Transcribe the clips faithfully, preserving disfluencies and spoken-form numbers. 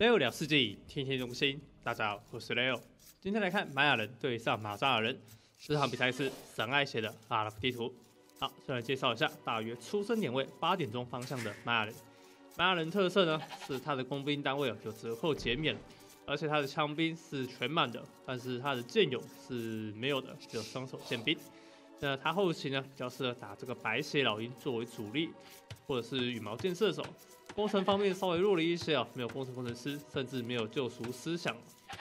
Leo 聊世界，天天用心。大家好，我是 Leo。今天来看玛雅人对上马扎尔人，这场比赛是神爱写的阿拉伯地图。好，先来介绍一下大约出生点位八点钟方向的玛雅人。玛雅人特色呢是他的工兵单位有折扣减免，而且他的枪兵是全满的，但是他的剑勇是没有的，只有双手剑兵。那他后期呢比较适合打这个白血老鹰作为主力，或者是羽毛箭射手。工程方面稍微弱了一些啊，没有工程工程师，甚至没有救赎思想。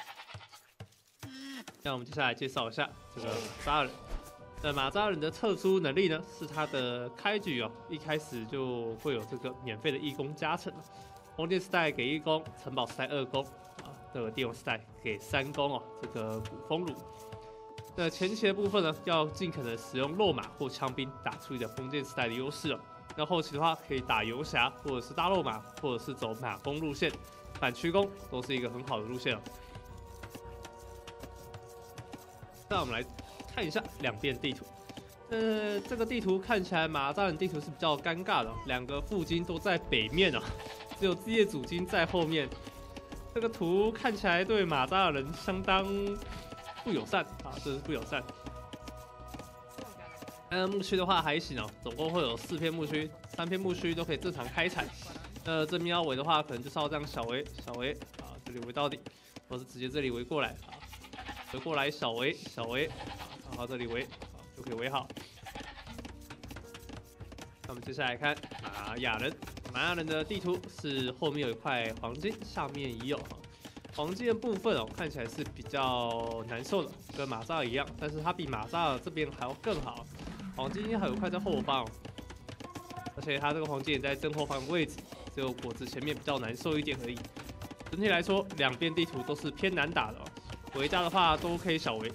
那我们接下来介绍一下这个马扎人。那马扎人的特殊能力呢，是他的开局哦，一开始就会有这个免费的义工加成。封建时代给一攻，城堡时代二攻啊，这个帝王时代给三攻哦，这个古风炉。那前期的部分呢，要尽可能使用肉马或枪兵打出你的封建时代的优势哦。那后期的话，可以打游侠，或者是大肉马，或者是走马弓路线，反曲弓都是一个很好的路线哦。那我们来看一下两边地图。呃，这个地图看起来马扎人地图是比较尴尬的、哦，两个副金都在北面哦，只有枝叶主金在后面。这个图看起来对马扎尔人相当不友善啊，这是不友善。那牧区的话还行哦，总共会有四片牧区，三片牧区都可以正常开采。那这边要围的话，可能就是要这样小围小围啊，这里围到底，或是直接这里围过来啊，围过来小围小围啊，然后这里围啊就可以围好。那我们接下来看玛雅人，玛雅人的地图是后面有一块黄金，下面也有哈。黄金的部分哦，看起来是比较难受的，跟马扎尔一样，但是它比马扎尔这边还要更好。黄金还有一块在后方、哦，而且它这个黄金也在正后方的位置，只有果子前面比较难受一点而已。整体来说，两边地图都是偏难打的哦。围家的话都可以小围。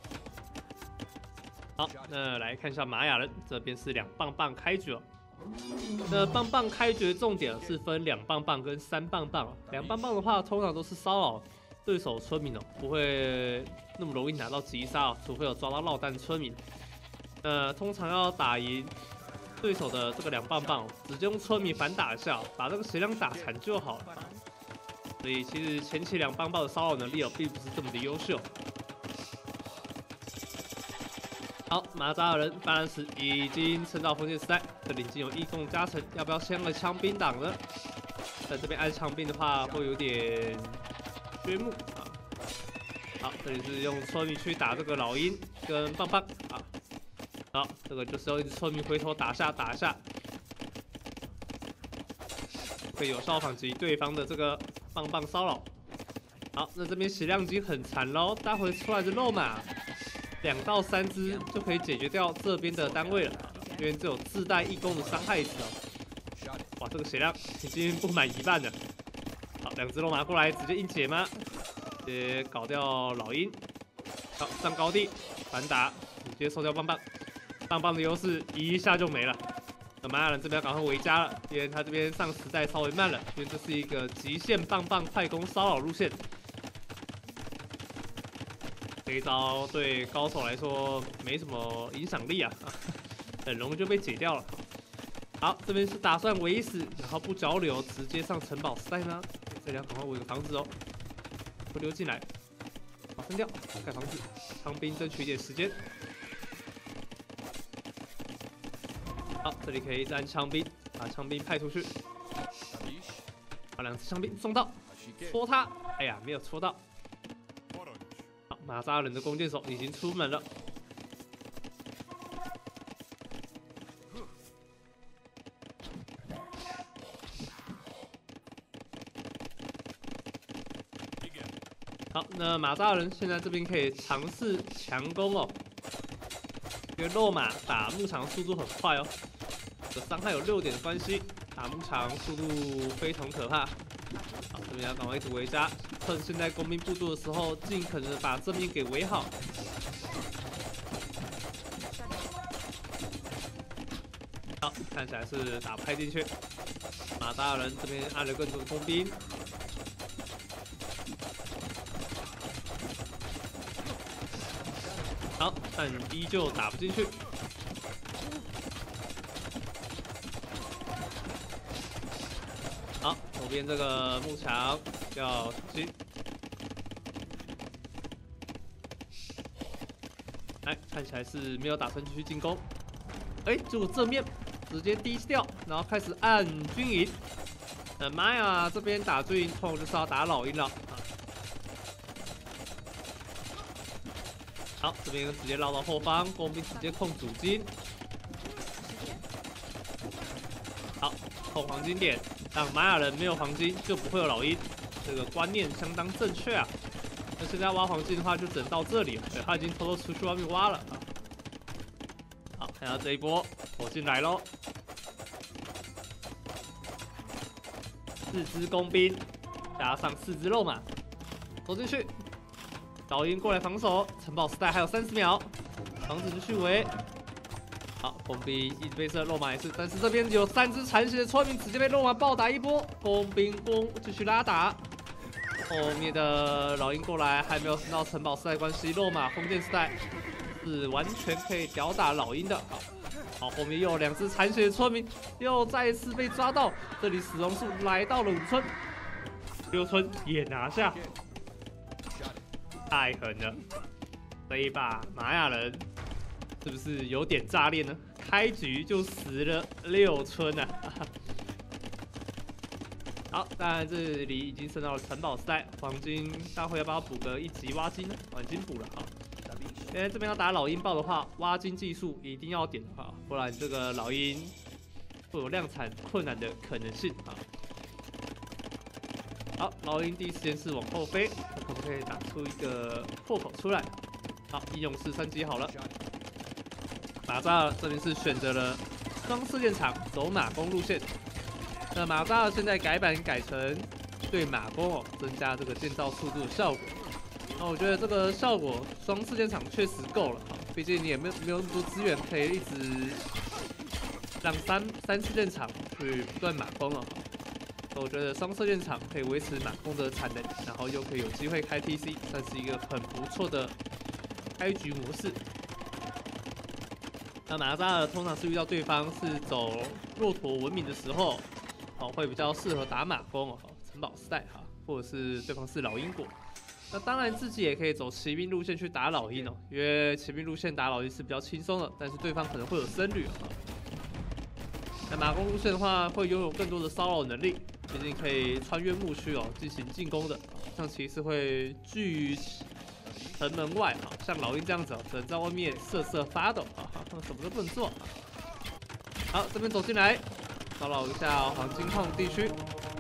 好，那来看一下玛雅人，这边是两棒棒开局哦。那棒棒开局的重点是分两棒棒跟三棒棒。两棒棒的话，通常都是骚扰对手村民哦，不会那么容易拿到击杀哦，除非有抓到落弹村民。呃，通常要打赢对手的这个两棒棒，直接用村民反打一下，把这个血量打残就好了。所以其实前期两棒棒的骚扰能力哦，并不是这么的优秀。好，马扎尔人巴兰斯已经撑到封建时代，这里已经有义工加成，要不要先来枪兵党呢？在这边按枪兵的话，会有点缺木啊。好，这里是用村民去打这个老鹰跟棒棒啊。好，这个就是要一直村民回头打下打下，可以有效反击对方的这个棒棒骚扰。好，那这边血量已经很残喽，待会出来的肉马两到三只就可以解决掉这边的单位了，因为这有自带义工的伤害值哦。哇，这个血量已经不满一半了。好，两只肉马过来直接硬解吗？直接搞掉老鹰。好，上高地反打，直接收掉棒棒。棒棒的优势一下就没了。那玛雅人这边赶快围家了，因为他这边上时代稍微慢了，因为这是一个极限棒棒快攻骚扰路线。这一招对高手来说没什么影响力啊，很容易就被解掉了。好，这边是打算围死，然后不交流，直接上城堡时代呢？这里要赶快围个房子哦，不溜进来，把分掉，盖房子，枪兵争取一点时间。好，这里可以按枪兵，把枪兵派出去，把两只枪兵送到，戳他，哎呀，没有戳到。好，马扎人的弓箭手已经出门了。好，那马扎人现在这边可以尝试强攻哦，因为肉马打牧场速度很快哦。伤害有六点的关系，打牧场速度非常可怕。好，这边要赶快一直围家，趁现在工兵部队的时候，尽可能的把正面给围好。好，看起来是打不太进去。马扎尔人这边按了更多的工兵。好，但依旧打不进去。好， 左边这个幕墙要小心。哎，看起来是没有打算继续进攻。哎，结果正面直接低调，然后开始按军营。呃，玛雅这边打军营，通常就是要打老鹰了。啊，好，这边直接绕到后方，工兵直接控主金。好，控黄金点，让玛雅人没有黄金就不会有老鹰，这个观念相当正确啊。那现在挖黄金的话，就只能到这里了。对，他已经偷偷出去外面挖了啊。好，看到这一波投进来喽，四只工兵加上四只肉马投进去，老鹰过来防守，城堡时代还有三十秒，防止去围。好，工兵一直被射，肉马也是，但是这边有三只残血的村民直接被肉马暴打一波，工兵攻继续拉打。后面的老鹰过来，还没有升到城堡时代关系，肉马封建时代是完全可以吊打老鹰的。好，好，后面又有两只残血的村民，又再一次被抓到。这里死亡数来到了五村，六村也拿下，太狠了！这一把玛雅人是不是有点炸裂呢？开局就死了六村啊！好，当然这里已经升到了城堡时代，黄金大会要不要补个一级挖金呢？哦，已经补了，好。因为这边要打老鹰豹的话，挖金技术一定要点的话，不然这个老鹰会有量产困难的可能性啊。好，老鹰第一时间是往后飞，可不可以打出一个破口出来？好，应用式升级好了。马扎尔这边是选择了双射箭场走马弓路线。那马扎尔现在改版改成对马弓哦，增加这个建造速度的效果。那我觉得这个效果双射箭场确实够了啊，毕竟你也没有没有那么多资源可以一直让三三射箭场去不断马弓了。我觉得双射箭场可以维持马弓的产能，然后又可以有机会开 T C， 算是一个很不错的开局模式。那马扎尔通常是遇到对方是走骆驼文明的时候，哦，会比较适合打马弓哦，城堡时代哈，或者是对方是老鹰国。那当然自己也可以走骑兵路线去打老鹰哦，因为骑兵路线打老鹰是比较轻松的，但是对方可能会有僧侣啊。那马弓路线的话，会拥有更多的骚扰能力，毕竟可以穿越牧区哦进行进攻的，像骑士会拒城门外啊，像老鹰这样子哦，只能在外面瑟瑟发抖啊，什么都不能做。好，这边走进来，骚扰一下黄金矿地区。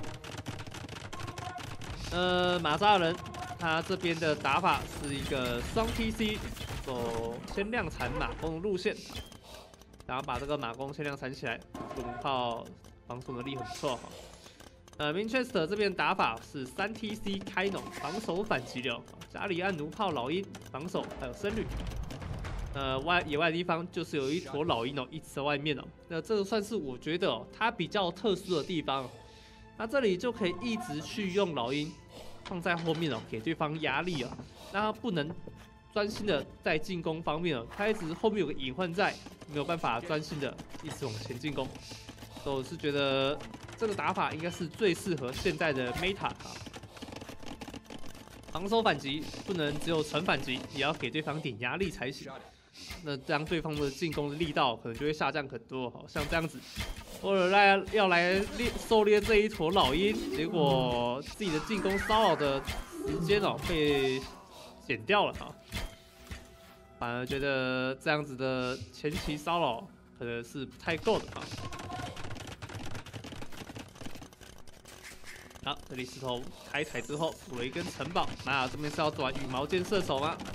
呃，马扎人他这边的打法是一个双 T C， 走先量产马弓的路线，然后把这个马弓先量产起来，龙炮防守能力很不错哈。呃 ，Manchester 这边打法是三 T C 开农，防守反击流，加里安弩炮老鹰防守，还有僧侣。呃，外野外的地方就是有一坨老鹰哦，一直在外面哦。那这个算是我觉得哦，它比较特殊的地方。那这里就可以一直去用老鹰放在后面哦，给对方压力哦，让他不能专心的在进攻方面哦，他一直后面有个隐患在，没有办法专心的一直往前进攻。所以我是觉得这个打法应该是最适合现在的 meta 啊。防守反击不能只有纯反击，也要给对方点压力才行。那这样对方的进攻的力道可能就会下降很多，好像这样子。或者来要来猎狩猎这一坨老鹰，结果自己的进攻骚扰的时间哦被减掉了哈，反而觉得这样子的前期骚扰可能是不太够的哈。好，这里石头开采之后补了一根城堡，玛雅这边是要转羽毛箭射手吗？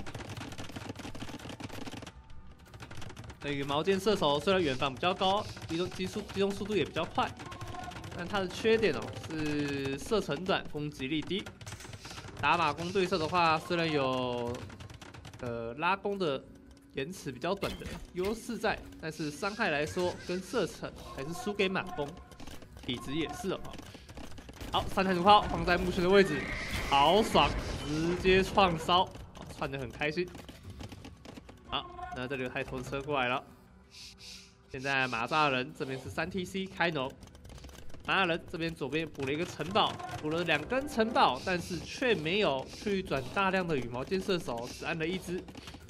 那羽毛箭射手虽然远防比较高，机动机速机动速度也比较快，但它的缺点哦是射程短，攻击力低。打马弓对射的话，虽然有呃拉弓的延迟比较短的优势在，但是伤害来说跟射程还是输给马弓，体质也是哦。好，三台弩炮放在墓穴的位置，好爽，直接创烧，好窜得很开心。好。那这里有太头车过来了，现在马扎人这边是三 T C 开农， 玛雅人这边左边补了一个城堡，补了两根城堡，但是却没有去转大量的羽毛箭射手，只按了一只。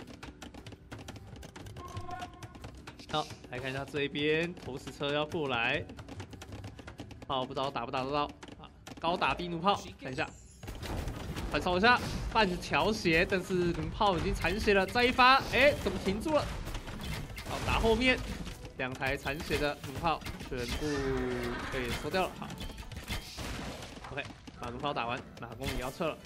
好，来看一下这一边投石车要过来，好，不知道打不打得到啊？高打低弩炮，看一下，反超一下，半条血，但是弩炮已经残血了，再一发，哎，怎么停住了？好，打后面。 两台残血的弩炮全部被收掉了。好 ，OK， 把弩炮打完，马弓也要撤了。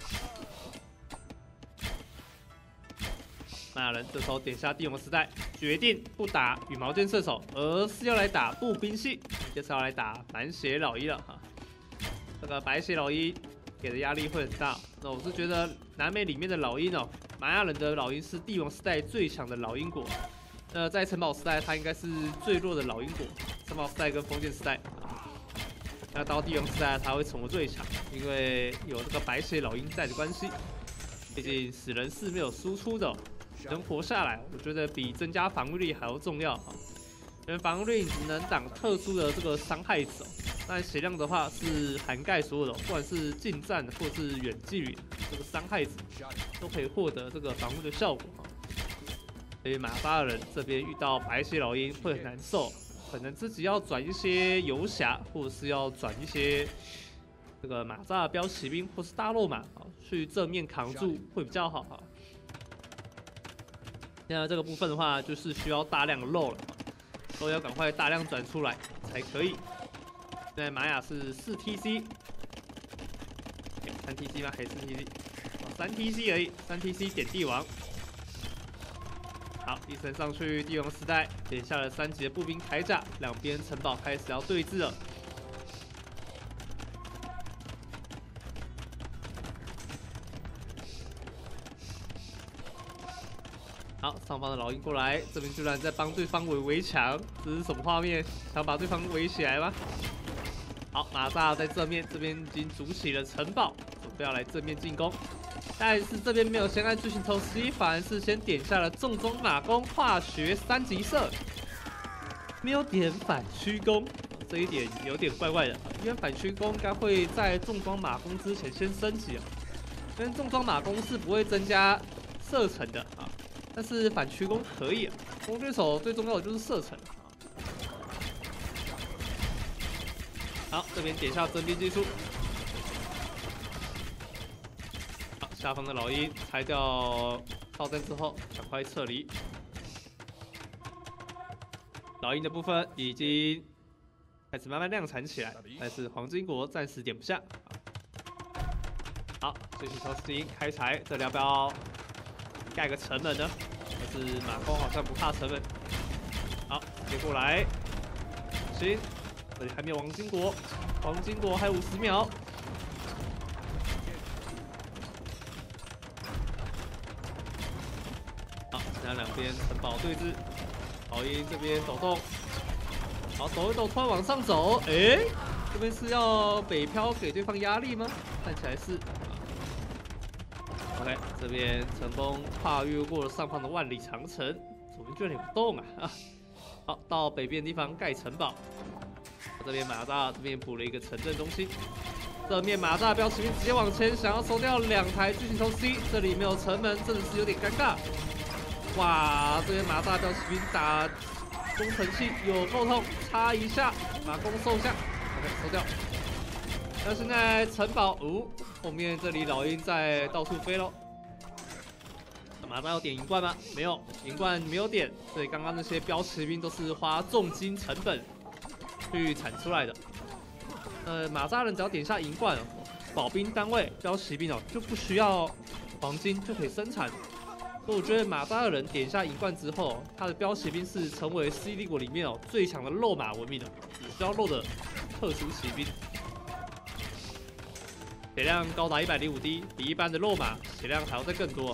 玛雅人这时候点下帝王时代，决定不打羽毛箭射手，而是要来打步兵系，就是要来打满血老一了哈。这个白血老鹰给的压力会很大。那我是觉得南美里面的老鹰哦，玛雅人的老鹰是帝王时代最强的老鹰国。 那在城堡时代，它应该是最弱的老鹰国。城堡时代跟封建时代，那到帝王时代，它会成为最强，因为有这个白血老鹰在的关系。毕竟死人是没有输出的，能活下来，我觉得比增加防御力还要重要。因为防御力只能挡特殊的这个伤害者，但血量的话是涵盖所有的，不管是近战或是远距离这个伤害者，都可以获得这个防御的效果。 所以马扎人这边遇到白血老鹰会很难受，可能自己要转一些游侠，或者是要转一些这个马扎标骑兵或是大肉马啊，去正面扛住会比较好哈。现在这个部分的话，就是需要大量的肉了，都要赶快大量转出来才可以。现在玛雅是四 T C， 三 T C 吗？还是四 T C？ 哦，三 T C 而已，三 T C 点帝王。 好，一升上去，帝王时代点下了三级的步兵铠甲，两边城堡开始要对峙了。好，上方的老鹰过来，这边居然在帮对方围围墙，这是什么画面？想把对方围起来吗？好，马扎在正面，这边已经筑起了城堡，准备要来正面进攻。 但是这边没有先按巨型投石机，反而是先点下了重装马弓化学三级射，没有点反曲弓，这一点有点怪怪的。因为反曲弓应该会在重装马弓之前先升级啊，因为重装马弓是不会增加射程的啊，但是反曲弓可以啊。弓箭手最重要的就是射程啊。好，这边点下增兵技术。 下方的老鹰拆掉炮弹之后，赶快撤离。老鹰的部分已经开始慢慢量产起来，但是黄金国暂时点不下。好，这是超四鹰开采，这里要不要盖个城门呢？但是马弓好像不怕城门。好，接过来，行，这里还没有黄金国，黄金国还有五十秒。 两边城堡对峙，老鹰这边走动，好走一走，突然往上走，哎、欸，这边是要北漂给对方压力吗？看起来是。OK， 这边成功跨越过了上方的万里长城，左边居然有洞啊！好，到北边的地方盖城堡，这边马扎这边补了一个城镇中心，正面马扎标骑兵直接往前，想要收掉两台巨型头 C， 这里没有城门，真的是有点尴尬。 哇，这边马扎标骑兵打工程器有够痛，插一下，马弓收下 ，OK 收掉。那现在城堡，哦，后面这里老鹰在到处飞喽。马扎要点银冠吗？没有，银冠没有点，所以刚刚那些标骑兵都是花重金成本去产出来的。呃，马扎人只要点下银冠，保兵单位标骑兵哦就不需要黄金就可以生产。 所以我觉得马扎的人点下银冠之后，他的标骑兵是成为 C 帝国里面哦最强的肉马文明的，只需要肉的特殊骑兵，血量高达一百零五滴，比一般的肉马血量还要再更多，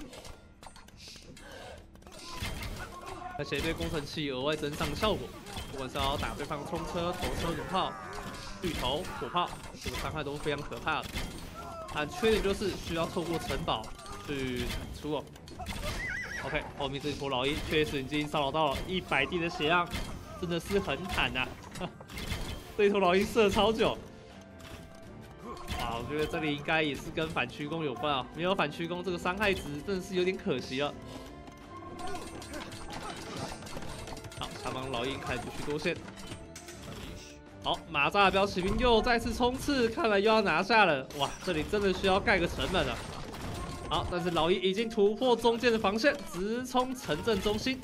而且对工程器额外增上的效果，不管是要打对方冲车、头车、弩炮、巨头、火炮，这个伤害都是非常可怕的。但缺点就是需要透过城堡去产出哦。 OK， 后面这一坨老鹰确实已经骚扰到了一百滴的血量，真的是很惨呐、啊！ 这一头老鹰射超久。哇，我觉得这里应该也是跟反曲弓有关啊，没有反曲弓这个伤害值真的是有点可惜了。好，下方老鹰开始继续多线。好，马扎的标骑兵又再次冲刺，看来又要拿下了。哇，这里真的需要盖个城门了。好，但是老鹰已经突破中间的防线，直冲城镇中心。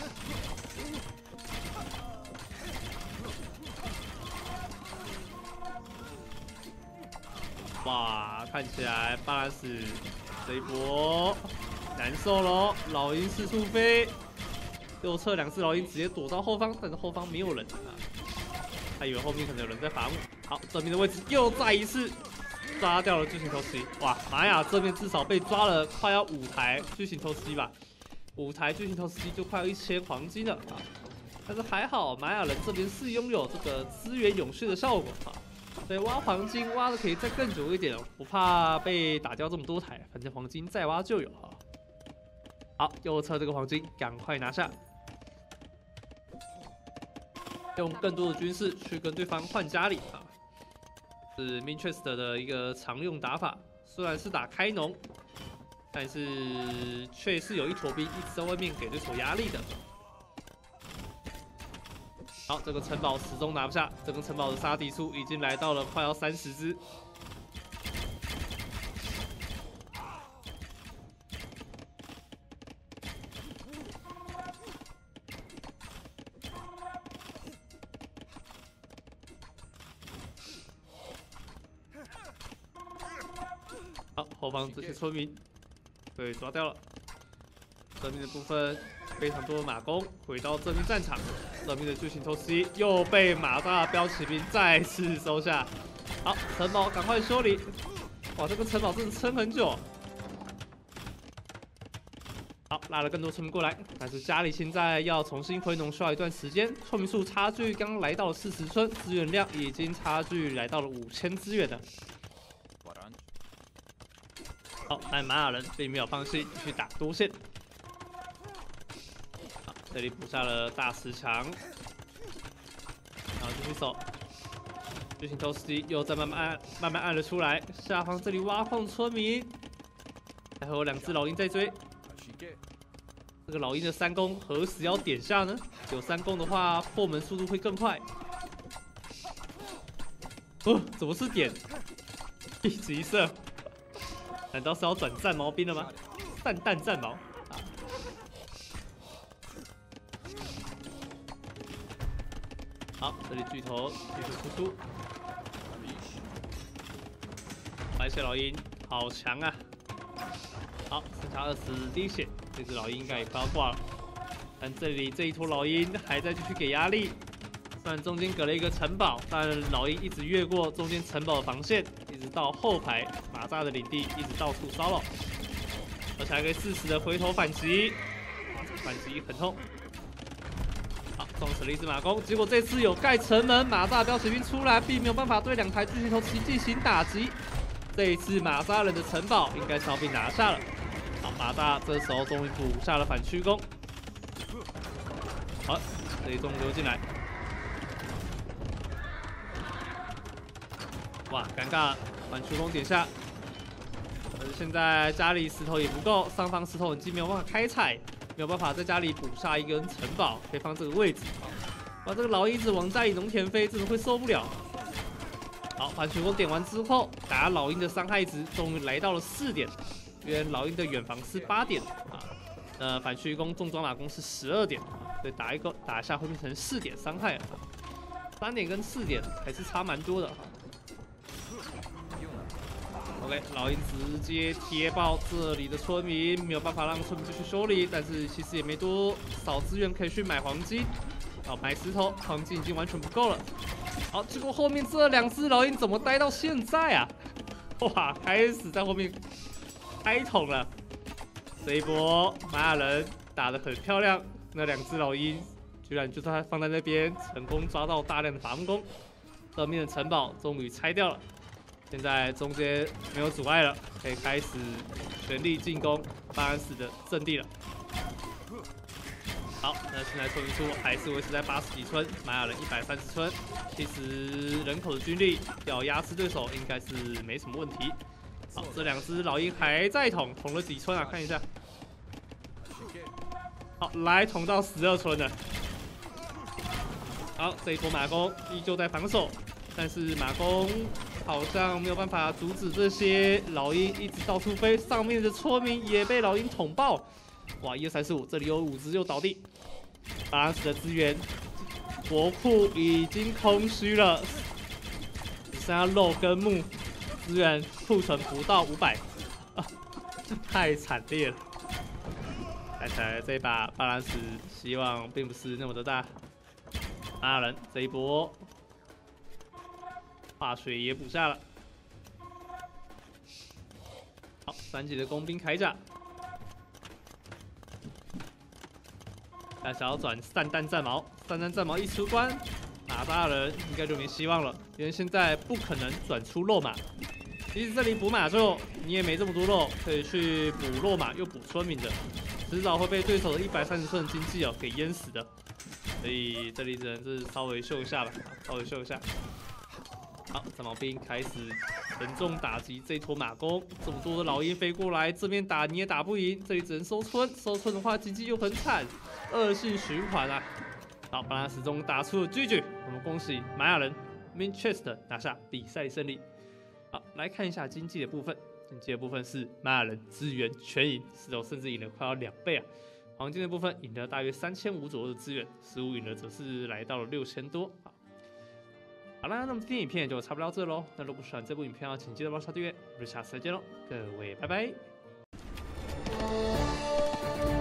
哇，看起来巴兰斯这一波难受喽，老鹰四处飞，右侧两只老鹰直接躲到后方，但是后方没有人啊。他以为后面可能有人在伐木。好，正面的位置又再一次抓掉了巨型偷袭。哇，玛雅这边至少被抓了快要五台巨型偷袭吧，五台巨型偷袭就快要一千黄金了啊！但是还好，玛雅人这边是拥有这个资源永续的效果啊，所以挖黄金挖的可以再更久一点，不怕被打掉这么多台，反正黄金再挖就有啊。好，右侧这个黄金赶快拿下。用更多的军事去跟对方换家里啊，是 Minchester 的一个常用打法。虽然是打开农，但是却是有一坨兵一直在外面给对手压力的。好，这个城堡始终拿不下，这个城堡的杀敌数已经来到了快要三十只。好，后方这些村民被抓掉了。正面的部分非常多的马弓回到正面战场，正面的巨型偷袭又被马大标骑兵再次收下。好，城堡赶快修理。哇，这个城堡真的撑很久。好，拉了更多村民过来，但是家里现在要重新回农需要一段时间，村民数差距刚刚来到了四十村，资源量已经差距来到了五千资源了。好，但玛雅人并没有放弃，继续打多线。好，这里补下了大石墙，然后继续守。巨型偷袭又在慢慢按，慢慢按了出来。下方这里挖矿村民，还有两只老鹰在追。这个老鹰的三攻何时要点下呢？有三攻的话，破门速度会更快。哦，怎么是点？一直一射。难道是要转战矛兵了吗？散弹战矛。啊、好，这里巨头继续输出。白血老鹰好强啊！好，剩下二十滴血，这只老鹰应该也快要挂了。但这里这一坨老鹰还在继续给压力。虽然中间隔了一个城堡，但老鹰一直越过中间城堡的防线，一直到后排马扎的领地，一直到处骚扰，而且还可以适时的回头反击。哇，这个反击很痛。好，撞死了一只马弓，结果这次有盖城门，马扎标骑兵出来，并没有办法对两台巨型头骑进行打击。这一次马扎人的城堡应该是要被拿下了。好，马扎这时候终于补下了反曲弓。好，这一中流进来。哇，尴尬了，反曲弓点下。可是现在家里石头也不够，上方石头已经没有办法开采，没有办法在家里补下一根城堡，可以放这个位置。哇，这个老鹰子往家里农田飞，真的会受不了。好，反曲弓点完之后，打老鹰的伤害值终于来到了四点，因为老鹰的远防是八点啊，呃，反曲弓重装马弓是十二点，所以打一个打一下会变成四点伤害，三点跟四点还是差蛮多的。OK， 老鹰直接贴爆这里的村民，没有办法让村民继续修理，但是其实也没多少资源可以去买黄金，好买石头，黄金已经完全不够了。好，结果后面这两只老鹰怎么待到现在啊？哇，开始在后面开捅了。这一波玛雅人打得很漂亮，那两只老鹰居然就在放在那边，成功抓到大量的伐木工。正面的城堡终于拆掉了。现在中间没有阻碍了，可以开始全力进攻巴安斯的阵地了。 好，那现在村民数还是维持在八十几村，玛雅人一百三十村，其实人口的军力要压制对手应该是没什么问题。好，这两只老鹰还在捅，捅了几村啊？看一下。好，来捅到十二村了。好，这一波马弓依旧在防守，但是马弓好像没有办法阻止这些老鹰一直到处飞，上面的村民也被老鹰捅爆。哇，一二三四五，这里有五只又倒地。巴拉斯的资源，国库已经空虚了，只剩下肉跟木，资源库存不到五百，啊，太惨烈了。看起来这一把巴拉斯希望并不是那么的大。玛雅人这一波化水也补下了。好，三级的工兵铠甲。但想要转散弹战矛，散弹战矛一出关，马大人应该就没希望了，因为现在不可能转出肉马。其实这里补马肉，你也没这么多肉可以去补肉马又补村民的，迟早会被对手的一百三十寸经济哦给淹死的。所以这里只能是稍微秀一下吧，稍微秀一下。好，战矛兵开始沉重打击这一坨马弓，这么多的老鹰飞过来，这边打你也打不赢，这里只能收村，收村的话经济又很惨，恶性循环啊！好，巴拉斯中打出了 G G， 我们恭喜玛雅人 Minchester 拿下比赛胜利。好，来看一下经济的部分，经济的部分是玛雅人资源全赢，石头甚至赢了快要两倍啊！黄金的部分赢了大约三千五左右的资源，十五赢了则是来到了六千多。好。好啦，那么今天影片也就差不多到这喽。那如果喜欢这部影片的话，请记得帮我刷订阅。我们下次再见喽，各位拜拜。